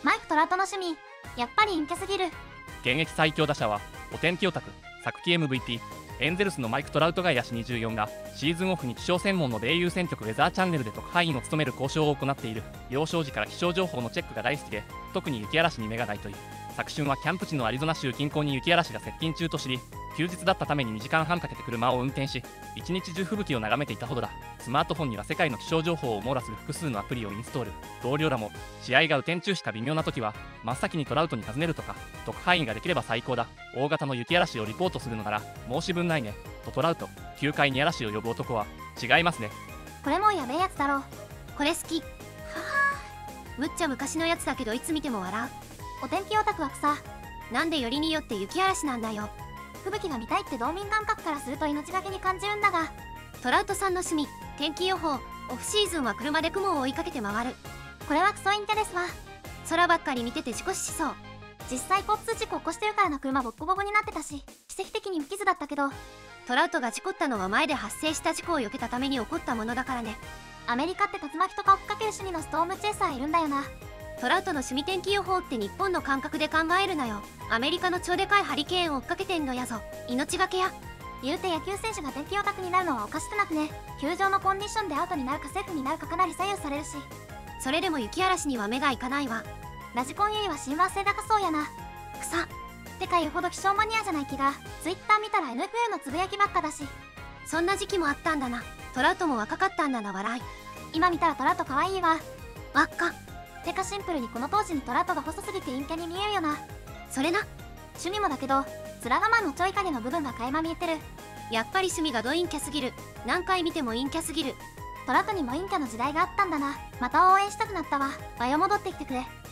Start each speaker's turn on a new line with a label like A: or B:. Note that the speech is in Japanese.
A: マイク・トラウトの趣味、やっぱり陰キャすぎる。
B: 現役最強打者はお天気オタク、昨季 MVP、エンゼルスのマイク・トラウトが野手24がシーズンオフに気象専門の米友選局ウェザーチャンネルで特派員を務める交渉を行っている。幼少時から気象情報のチェックが大好きで、特に雪嵐に目がないという。昨春はキャンプ地のアリゾナ州近郊に雪嵐が接近中と知り、休日だったために2時間半かけて車を運転し、一日中吹雪を眺めていたほどだ。スマートフォンには世界の気象情報を網羅する複数のアプリをインストール。同僚らも試合が雨天中しか微妙な時は真っ先にトラウトに尋ねるとか、特派員ができれば最高だ、大型の雪嵐をリポートするのなら申し分ないねとトラウト。球界に嵐を呼ぶ男は違いますね。
A: これもうやべえやつだろ。
C: これ好き。ははむっちゃ昔のやつだけどいつ見ても笑
A: お天気オタクは草。
C: う。なんでよりによって雪嵐なんだよ。
A: 吹雪が見たいって道民感覚からすると命がけに感じるんだが、
C: トラウトさんの趣味、天気予報、オフシーズンは車で雲を追いかけて回る。
A: これはクソ陰キャですわ。
C: 空ばっかり見てて事故死しそう。
A: 実際交通事故起こしてるからな。車ボッコボコになってたし、奇跡的に無傷だったけど。
C: トラウトが事故ったのは前で発生した事故を避けたために起こったものだからね。
A: アメリカって竜巻とか追っかける趣味のストームチェイサーいるんだよな。
C: トラウトの趣味天気予報って日本の感覚で考えるなよ。アメリカの超でかいハリケーンを追っかけてんのやぞ。命がけや。
A: 言うて野球選手が天気オタクになるのはおかしくなくね。球場のコンディションでアウトになるかセーフになるかかなり左右されるし。
C: それでも雪嵐には目がいかないわ。
A: ラジコンよりは親和性高そうやな。
C: 草
A: てか言うほど気象マニアじゃない気が。ツイッター見たら NFL のつぶやきばっかだし。
C: そんな時期もあったんだな。トラウトも若かったんだな。笑い。
A: 今見たらトラウト可愛いわ。
C: 輪っか。
A: てかシンプルにこの当時にトラウトが細すぎて陰キャに見えるよな。
C: それな。
A: 趣味もだけど、面構えのちょい影の部分が垣間見えてる。
C: やっぱり趣味がド陰キャすぎる。何回見ても陰キャすぎる。
A: トラウトにも陰キャの時代があったんだな。また応援したくなったわ。わよ戻ってきてくれ。